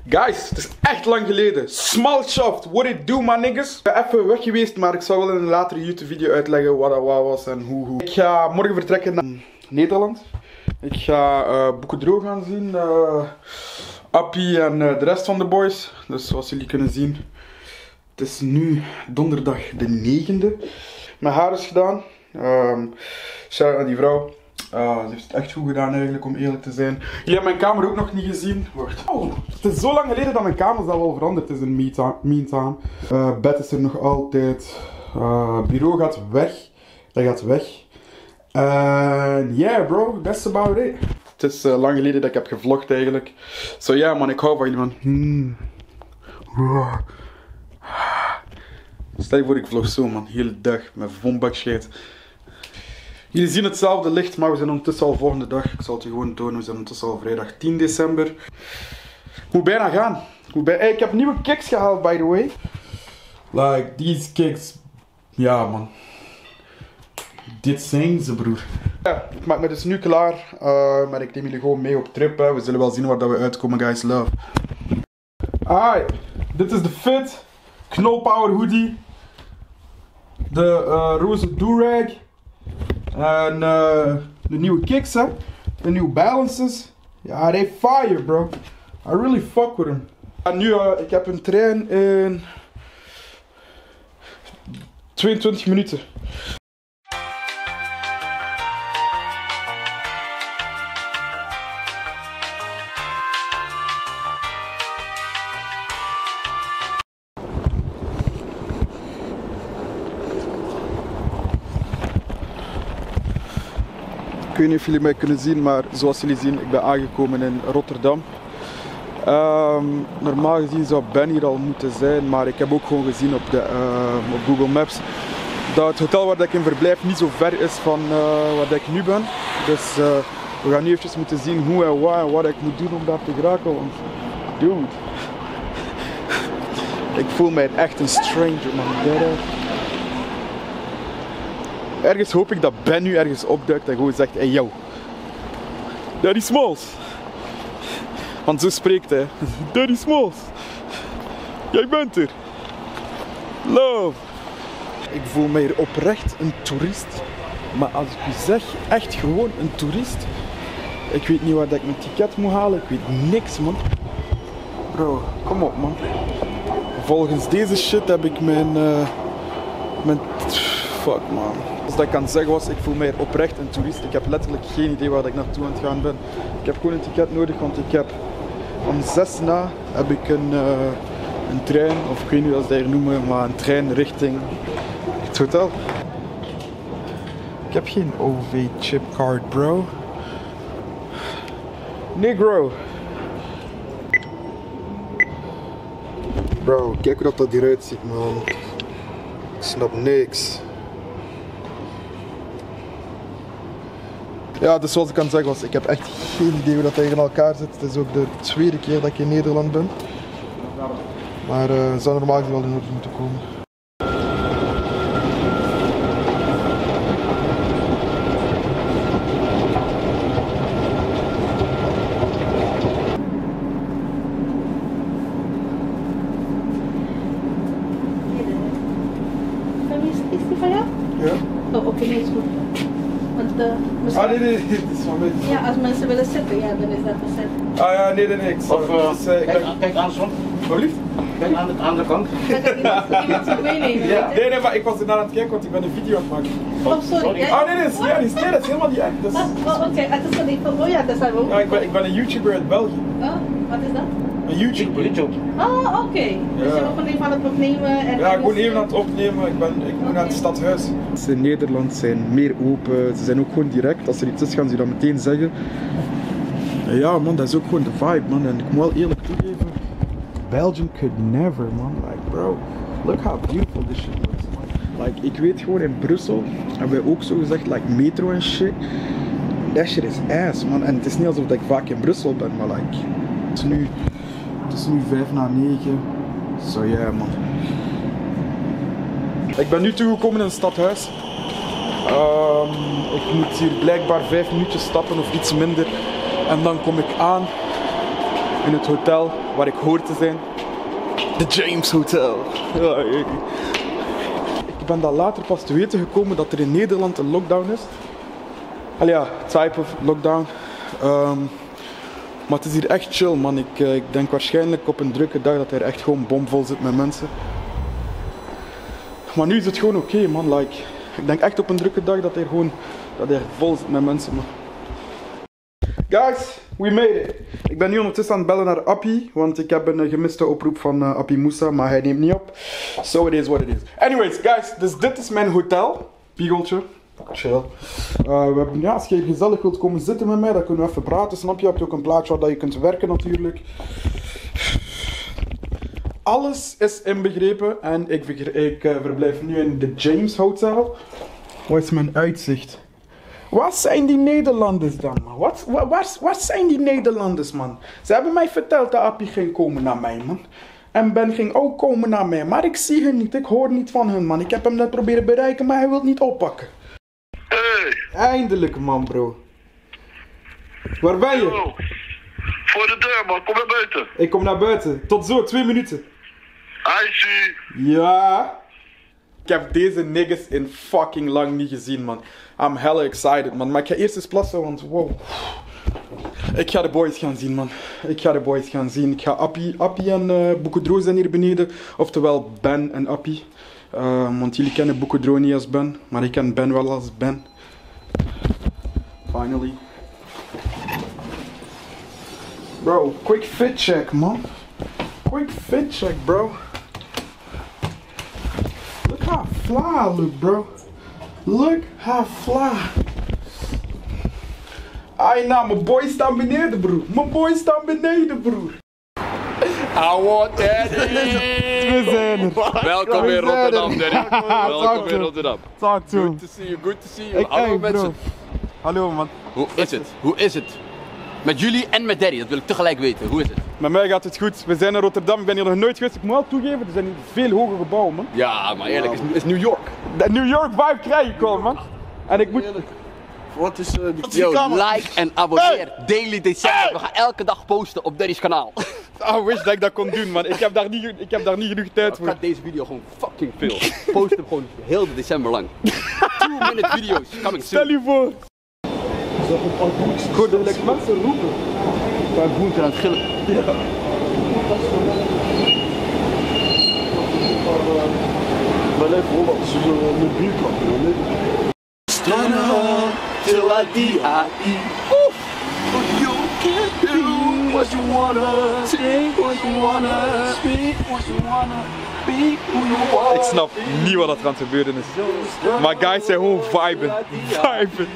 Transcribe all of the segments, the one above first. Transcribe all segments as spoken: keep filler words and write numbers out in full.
Guys, het is echt lang geleden. Smallshaft, what it do, my niggas? Ik ben even weg geweest, maar ik zal wel in een latere YouTube-video uitleggen wat dat was en hoe, hoe. Ik ga morgen vertrekken naar Nederland. Ik ga uh, Boekedro gaan zien. Uh, Appie en uh, de rest van de boys. Dus zoals jullie kunnen zien. Het is nu donderdag de negende. Mijn haar is gedaan. Um, Shout-out aan die vrouw. Uh, ze heeft het echt goed gedaan eigenlijk, om eerlijk te zijn. Jullie hebben mijn kamer ook nog niet gezien. Wacht. Oh, het is zo lang geleden dat mijn kamer al veranderd is in de meantime. Uh, bed is er nog altijd. Uh, bureau gaat weg. Dat gaat weg. En uh, yeah bro, that's about it. Het is uh, lang geleden dat ik heb gevlogd eigenlijk. So ja yeah, man, ik hou van jullie man. Hmm. Stel je voor ik vlog zo man, hele dag met vombak shit. Jullie zien hetzelfde licht, maar we zijn ondertussen al volgende dag. Ik zal het je gewoon tonen, we zijn ondertussen al vrijdag tien december. Ik moet bijna gaan. Ik, moet bij... hey, ik heb nieuwe kicks gehaald by the way. Like, these kicks. Ja man. Dit zijn ze broer. Ja, ik maak me dus nu klaar. Uh, maar ik neem jullie gewoon mee op trip. Hè. We zullen wel zien waar dat we uitkomen guys, love. Alright, dit is de fit. Knolpower hoodie. De uh, roze do-rag. En uh, de nieuwe kicks hè. De nieuwe balances. Ja, they fire bro. I really fuck with them. En nu, uh, ik heb een trein in tweeëntwintig minuten. Ik weet niet of jullie mij kunnen zien, maar zoals jullie zien, ik ben aangekomen in Rotterdam. Um, normaal gezien zou Ben hier al moeten zijn, maar ik heb ook gewoon gezien op, de, uh, op Google Maps dat het hotel waar ik in verblijf niet zo ver is van uh, waar ik nu ben. Dus uh, we gaan nu eventjes moeten zien hoe en wat en wat ik moet doen om daar te geraken. Want, dude, ik voel mij echt een stranger man. Ergens hoop ik dat Ben nu ergens opduikt en gewoon zegt, hey yo, Daddy Smalls. Want zo spreekt hij. Daddy Smalls. Jij bent er. Love. Ik voel me hier oprecht een toerist. Maar als ik u zeg, echt gewoon een toerist. Ik weet niet waar dat ik mijn ticket moet halen. Ik weet niks man. Bro, kom op man. Volgens deze shit heb ik mijn... Uh, mijn... Fuck man. Als dat ik kan zeggen was, ik voel mij oprecht een toerist. Ik heb letterlijk geen idee waar ik naartoe aan het gaan ben. Ik heb gewoon een ticket nodig, want ik heb om zes na heb ik een, uh, een trein, of ik weet niet hoe ze dat hier noemen, maar een trein richting het hotel. Ik heb geen O V-chipcard, bro. Negro. Bro, kijk hoe dat hieruit ziet, man. Ik snap niks. Ja, dus zoals ik kan zeggen was, ik heb echt geen idee hoe dat hier in elkaar zit. Het is ook de tweede keer dat ik in Nederland ben. Maar het uh, zou normaal wel in orde moeten komen. Is die van jou? Ja. Oh, oké, okay, nee, is goed. Want de... Ah nee, nee, dit is van mij. Ja, als mensen willen zitten, ja, dan is dat gezet. Ah ja, nee, nee, nee. Ik zal, of, uh, dus, uh, kijk, ik... kijk andersom. Wat lief? Kijk aan de andere kant. Iemand zich meenemen, Ja. Nee, nee, maar ik was ernaar aan het kijken, want ik ben een video aan het maken. Oh, sorry. Ah nee, nee, nee, nee, nee, dat is helemaal niet echt. Dat is... Oh, oké, okay. Het is van die van, oh ja, dat zijn we ook. Ja, ik ben, ik ben een YouTuber uit België. Oh, wat is dat? Een YouTuber. YouTube. Oh, oké. Okay. Dus Ja. je bent van die van het opnemen en... Ja, gewoon even aan het opnemen. Ik, ben, ik moet okay. naar het stadhuis. Ze in Nederland zijn meer open. Ze zijn ook gewoon direct. Als er iets is, gaan ze dat meteen zeggen. Ja man, dat is ook gewoon de vibe man. En ik moet wel eerlijk toegeven. Belgium could never man. Like bro, look how beautiful this shit looks. Like, ik weet gewoon in Brussel hebben wij ook zo gezegd, like metro en shit. That shit is ass man. En het is niet alsof ik vaak in Brussel ben, maar like... Het is nu... Het is nu vijf na negen. Zo so, ja yeah, man. Ik ben nu toegekomen in het stadhuis. Um, ik moet hier blijkbaar vijf minuutjes stappen of iets minder. En dan kom ik aan in het hotel waar ik hoor te zijn. De James Hotel. Ja, ik, ik ben daar later pas te weten gekomen dat er in Nederland een lockdown is. Al ja, type of lockdown. Um, maar het is hier echt chill, man. Ik, uh, ik denk waarschijnlijk op een drukke dag dat er echt gewoon bomvol zit met mensen. Maar nu is het gewoon oké, okay, man. Like, ik denk echt op een drukke dag dat er gewoon dat er vol zit met mensen, man. Guys, we made it. Ik ben nu ondertussen aan het bellen naar Appie, want ik heb een gemiste oproep van uh, Appie Moussa, maar hij neemt niet op. So it is what it is. Anyways, guys, dus dit is mijn hotel. Piegeltje. Chill. Uh, we hebben, ja, als je hier gezellig wilt komen zitten met mij, dan kunnen we even praten, snap je? Je hebt ook een plaatsje waar je kunt werken natuurlijk. Alles is inbegrepen en ik, ik uh, verblijf nu in de James Hotel. Wat is mijn uitzicht? Wat zijn die Nederlanders dan, man? Wat, wat, wat, wat zijn die Nederlanders, man? Ze hebben mij verteld dat Appie ging komen naar mij, man. En Ben ging ook komen naar mij, maar ik zie hen niet, ik hoor niet van hen, man. Ik heb hem net proberen bereiken, maar hij wil niet oppakken. Hey. Eindelijk, man, bro. Waar ben je? Yo. Voor de deur, man. Kom naar buiten. Ik kom naar buiten. Tot zo, twee minuten. I see. Ja. Ik heb deze niggas in fucking lang niet gezien, man. I'm hella excited, man. Maar ik ga eerst eens plassen, want wow. Ik ga de boys gaan zien, man. Ik ga de boys gaan zien. Ik ga Appie, Appie en uh, Boekedro zijn hier beneden. Oftewel Ben en Appie. Uh, want jullie kennen Boekedro niet als Ben. Maar ik ken Ben wel als Ben. Finally. Bro, quick fit check, man. Quick fit check, bro. Look how fly I look, bro. Look how fly. Ai, nou, mijn boy staat beneden, broer. Mijn boy staat beneden, broer. I want that. We zijn er. Welkom in Rotterdam, Danny. Welkom in Rotterdam. Talk to Good to see you, good to see you. Ik, Hallo hey, mensen. bro. Hallo, man. Hoe is het? Hoe is het? Met jullie en met Danny, dat wil ik tegelijk weten. Hoe is het? Met mij gaat het goed. We zijn in Rotterdam. Ik ben hier nog nooit geweest. Ik moet wel toegeven, er zijn hier veel hoge gebouwen, man. Ja, maar eerlijk, het is, is New York. De New York vibe krijg ik al, man. En ik moet... Wat is uh, die Yo, like en abonneer. Hey. Daily December. Hey. We gaan elke dag posten op Danny's kanaal. I wish dat ik dat kon doen, man. Ik heb daar niet, ik heb daar niet genoeg tijd voor. Ik ga deze video gewoon fucking veel. Post hem gewoon heel de december lang. Two minute video's coming soon. Stel je voor. Goed, dat lijkt mensen roepen. Ik ben boentje aan het gillen. Ja. Maar even hoor, dat is een bierkant. Stunner till I die. You can do what you wanna, say what you wanna, speak what you wanna, be who you want. Ik snap niet wat er aan het gebeuren is. Maar guys zijn gewoon viben. Viben.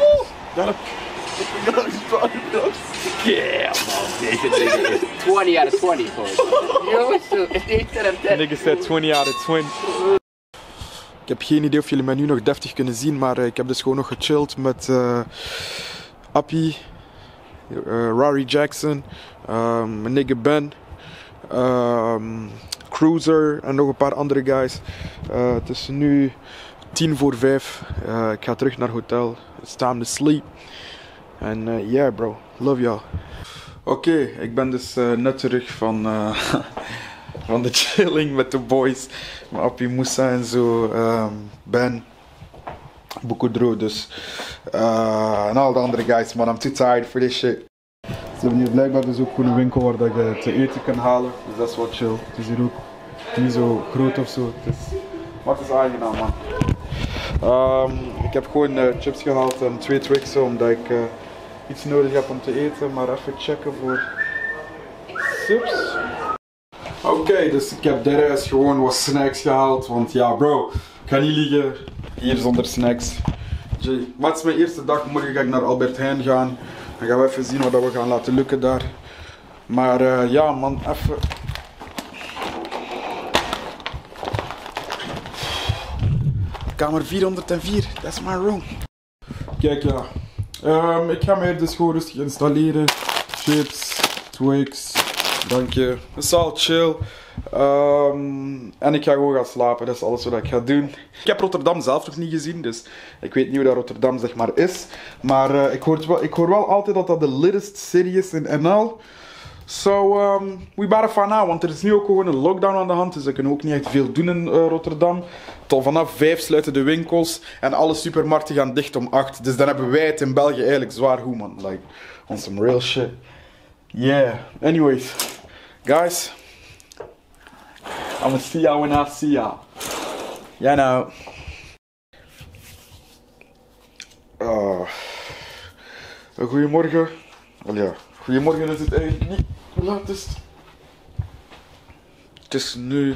Yeah, man. Deze ding is twenty out of twenty gewoon. Jongens, is eight out of ten. Niggas said twenty out of twenty. Ik heb geen idee of jullie mij nu nog deftig kunnen zien, maar uh, ik heb dus gewoon nog gechilled met uh, Appie, uh, Rari Jackson, um, mijn nigga Ben, um, Cruiser en nog een paar andere guys. Uh, het is nu tien voor vijf. Uh, ik ga terug naar het hotel. It's time to sleep. En uh, yeah bro, love y'all. Oké, okay, ik ben dus uh, net terug van... Uh, Van de chilling met de boys, met Appie Moussa en zo, um, Ben, Boekedro dus, uh, en al de andere guys, man, I'm too tired for this shit. Ze hebben hier blijkbaar dus ook gewoon een winkel waar dat je te eten kan halen, dus dat is wat chill. Het is hier ook niet zo groot of zo, het is, maar het is aangenaam, man. Um, ik heb gewoon uh, chips gehaald en twee Twixen omdat ik uh, iets nodig heb om te eten, maar even checken voor chips. Oké, okay, dus ik heb daaruit gewoon wat snacks gehaald, want ja bro, ik ga niet liegen, hier zonder snacks. Jay, wat is mijn eerste dag, morgen ga ik naar Albert Heijn gaan. Dan gaan we even zien wat we gaan laten lukken daar. Maar uh, ja man, even... Kamer vierhonderdvier, that's my room. Kijk ja, um, ik ga mij dus gewoon rustig installeren. Chips, Twix. Dank je. Het is al chill. Um, en ik ga gewoon gaan slapen. Dat is alles wat ik ga doen. Ik heb Rotterdam zelf nog niet gezien. Dus ik weet niet hoe dat Rotterdam zeg maar is. Maar uh, ik, hoor wel, ik hoor wel altijd dat dat de littest city is in N L. So, um, we better find out, want er is nu ook gewoon een lockdown aan de hand, dus we kunnen ook niet echt veel doen in uh, Rotterdam. Tot vanaf vijf sluiten de winkels en alle supermarkten gaan dicht om acht. Dus dan hebben wij het in België eigenlijk zwaar goed, man. Like, on some real shit. Yeah, anyways, guys, I'm gonna see y'all when I see y'all. Yeah, nou. Uh, goedemorgen. Well, ja, goedemorgen is het eigenlijk niet. Hoe laat is het? Het is nu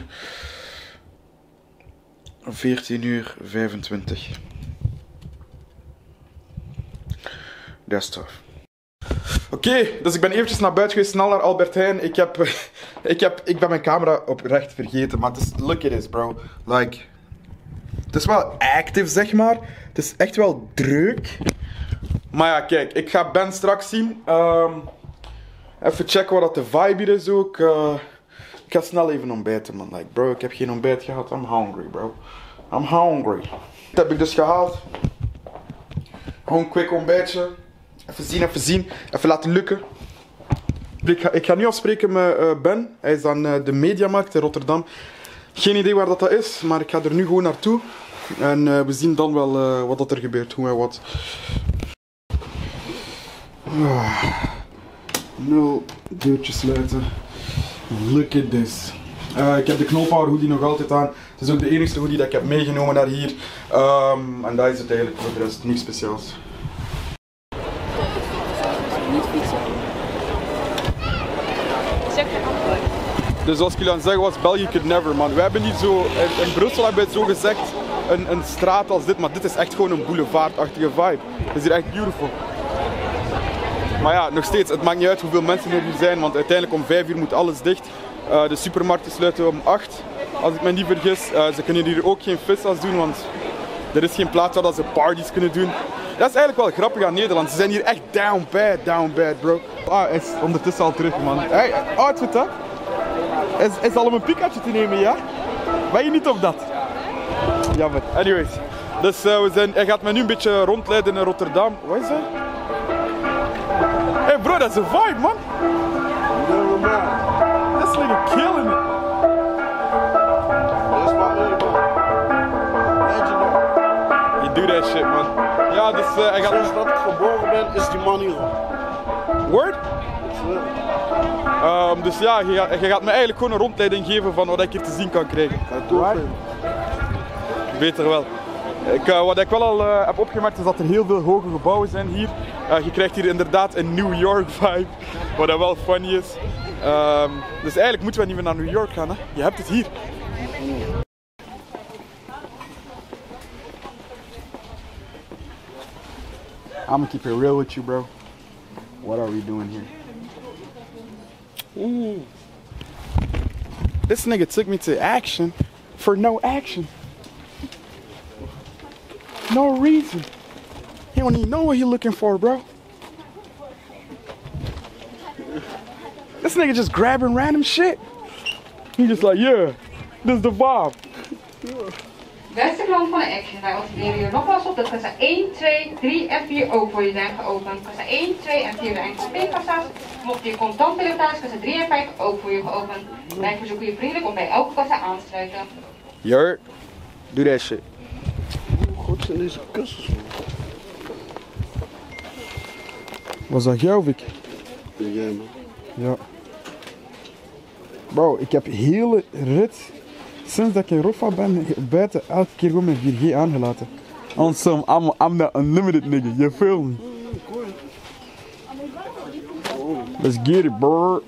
veertien uur vijfentwintig. Dat is tof. Oké, okay, dus ik ben eventjes naar buiten geweest, snel naar Albert Heijn. Ik heb, ik heb, ik ben mijn camera oprecht vergeten, maar het is, look at this bro. Like, het is wel active zeg maar. Het is echt wel druk. Maar ja, kijk, ik ga Ben straks zien. Um, even checken wat dat de vibe hier is ook. Uh, ik ga snel even ontbijten man. Like bro, ik heb geen ontbijt gehad. I'm hungry bro. I'm hungry. Dat heb ik dus gehaald. Gewoon een quick ontbijtje. Even zien, even zien. Even laten lukken. Ik ga, ik ga nu afspreken met uh, Ben. Hij is aan uh, de Mediamarkt in Rotterdam. Geen idee waar dat, dat is, maar ik ga er nu gewoon naartoe. En uh, we zien dan wel uh, wat dat er gebeurt, hoe en wat. Uh, nul, deurtje sluiten. Look at this. Uh, ik heb de knophouder hoodie nog altijd aan. Het is ook de enige hoodie dat ik heb meegenomen naar hier. Um, en dat is het eigenlijk voor de rest, niks speciaals. Dus zoals ik jullie aan het zeggen was, België could never man. We hebben niet zo, in, in Brussel hebben we zo gezegd een, een straat als dit, maar dit is echt gewoon een boulevardachtige vibe. Het is hier echt beautiful. Maar ja, nog steeds, het maakt niet uit hoeveel mensen er hier zijn, want uiteindelijk om vijf uur moet alles dicht. Uh, de supermarkten sluiten om acht, als ik me niet vergis. Uh, ze kunnen hier ook geen visas doen, want er is geen plaats waar ze parties kunnen doen. Dat is eigenlijk wel grappig aan Nederland, ze zijn hier echt down bad, down bad bro. Ah, hij is ondertussen al terug man. Hey, outfit hè? Is, is al om een Pikachu te nemen, ja? Ben je niet op dat? Jammer. Anyways. Dus uh, we zijn, hij gaat me nu een beetje rondleiden in Rotterdam. Wat is dat? Hey bro, dat is een vibe, man. Dat is like killing it. Je doet dat shit, man. Ja, dus uh, hij gaat... Sinds dat ik geboren ben, is die man hier. Word? Um, dus ja, je gaat, je gaat me eigenlijk gewoon een rondleiding geven van wat ik hier te zien kan krijgen. Right. Beter wel. Ik, uh, wat ik wel al uh, heb opgemerkt is dat er heel veel hoge gebouwen zijn hier. Uh, je krijgt hier inderdaad een New York vibe, wat dat wel funny is. Um, dus eigenlijk moeten we niet meer naar New York gaan, hè? Je hebt het hier. I'm gonna keep it real with you, bro. What are we doing here? Ooh. This nigga took me to action for no action. No reason. He don't even know what he looking for, bro. This nigga just grabbing random shit. He just like, yeah, this is the vibe. Beste klant van de Action, wij attenderen je nogmaals op dat kassa één, twee, drie en vier ook voor je zijn geopend. Kassa één, twee en vier zijn speelkassa's. Mocht je contant willen betalen, is kassa drie en vijf ook voor je geopend. Wij verzoeken je vriendelijk om bij elke kassa aan te sluiten. Jur, do that shit. Hoe goed zijn deze kussens? Was dat jij of ik? Ja, jij man. Ja. Bro, ik heb hele rit, sinds dat ik in Roffa ben, buiten elke keer gewoon mijn vier G aangelaten. On some, I'm, I'm the unlimited nigga, you feel me? Let's get it, bro.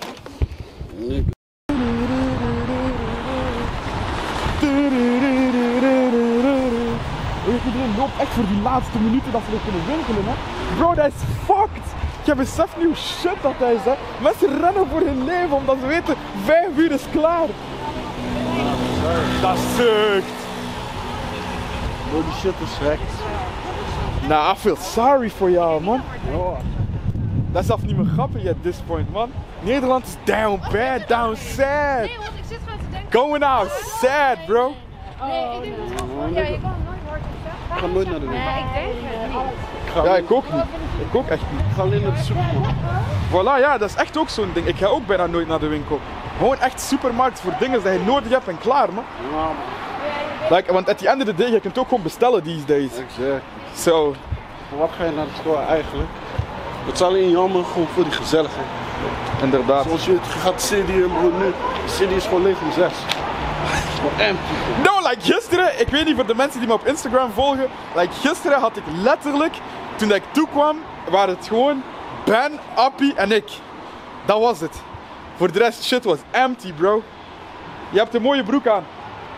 Iedereen loopt echt voor die laatste minuten dat ze nog kunnen winkelen, hè. Bro, dat is fucked. Je beseft nu shit dat hij is, hè. Mensen rennen voor hun leven omdat ze weten, vijf uur is klaar. Dat sukt. Bro, die shit is wrecked. Nah, I feel sorry for jou, man. Dat is zelfs niet meer grappig at this point, man. Nederland is down bad, down sad. Nee, want ik zit gewoon te denken... Going out sad, bro. Nee, ik denk dat het gewoon... Ja, je kan nooit hard op Ik ga nooit naar de Nee, ik denk het niet. ga Ja, niet. ik ook niet. Ik ook echt niet. Ik ga alleen naar de supermarkt. Voilà, ja, dat is echt ook zo'n ding. Ik ga ook bijna nooit naar de winkel. Gewoon echt supermarkt voor dingen die je nodig hebt en klaar, man. Ja, man. Like, want at the end of the day, je kunt het ook gewoon bestellen these days. Exact. So, Maar wat ga je naar de store eigenlijk? Het is alleen jammer gewoon voor die gezelligheid. inderdaad. Zoals je, je gaat de city in, bro, nu. De city is gewoon leeg om zes. Gewoon empty. No, like gisteren, ik weet niet voor de mensen die me op Instagram volgen, like gisteren had ik letterlijk, toen ik toekwam, waren het gewoon Ben, Appie en ik. Dat was het. Voor de rest, shit was empty, bro. Je hebt een mooie broek aan.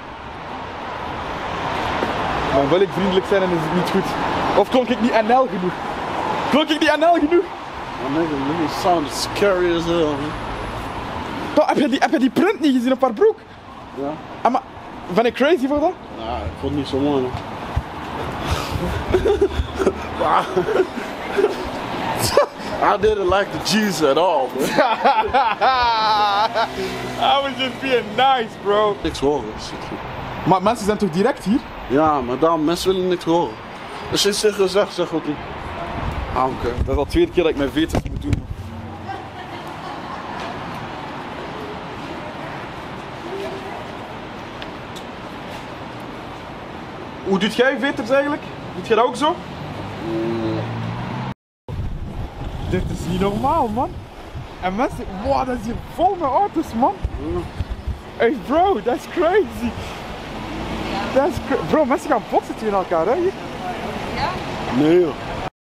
Maar wil ik vriendelijk zijn en is het niet goed? Of klonk ik niet N L genoeg? Klonk ik niet N L genoeg? Maar nigga, nigga sound scary as hell, man. Toch, heb, je die, heb je die print niet gezien op haar broek? Ja? Ah, maar, ben ik crazy voor dat? Nou, ik vond het niet zo mooi, man. I didn't like the G's at all, man. I was just being nice, bro. Niks horen. Maar mensen zijn toch direct hier? Ja, maar daarom, mensen willen niks horen. Als je het zegt, zeg, zeg wat niet. Ah, oké. Okay. Dat is al de tweede keer dat ik mijn veters moet doen. Hoe doet jij veters eigenlijk? Doet jij dat ook zo? Mm. Dit is niet normaal, man. En mensen, wow, dat is hier vol met auto's, man. Mm. Hey bro, that's crazy. That's cra bro, mensen gaan botsen tegen elkaar, hè? Hier? Ja? Nee, joh.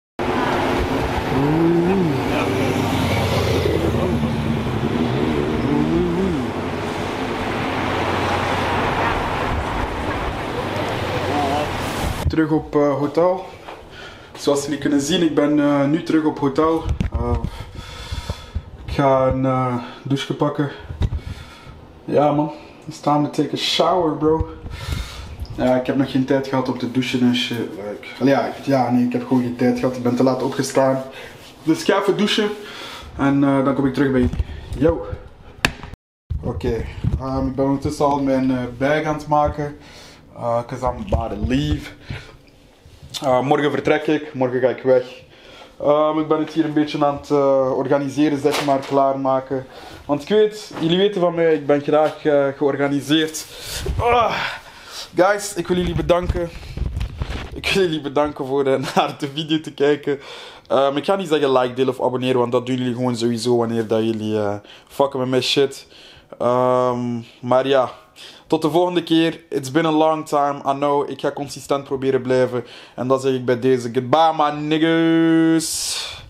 Terug op uh, hotel. Zoals jullie kunnen zien, ik ben uh, nu terug op hotel. Uh, ik ga een uh, douche pakken. Ja man, it's time to take a shower, bro. Ja, ik heb nog geen tijd gehad om te douchen en shit. Like, ja, ja, nee, ik heb gewoon geen tijd gehad. Ik ben te laat opgestaan. Dus ik ga even douchen. En uh, dan kom ik terug bij jullie. Yo. Oké, okay. um, ik ben ondertussen al mijn uh, bag aan het maken. Because uh, I'm about to leave. Uh, morgen vertrek ik, morgen ga ik weg. Um, ik ben het hier een beetje aan het uh, organiseren, zeg maar, klaarmaken. Want ik weet, jullie weten van mij, ik ben graag uh, georganiseerd. Uh, guys, ik wil jullie bedanken. Ik wil jullie bedanken voor uh, naar de video te kijken. Um, ik ga niet zeggen like, deel of abonneren, want dat doen jullie gewoon sowieso wanneer dat jullie uh, fucken met mijn shit. Um, maar ja. Tot de volgende keer. It's been a long time. I know. Ik ga consistent proberen blijven. En dat zeg ik bij deze. Goodbye, my niggas.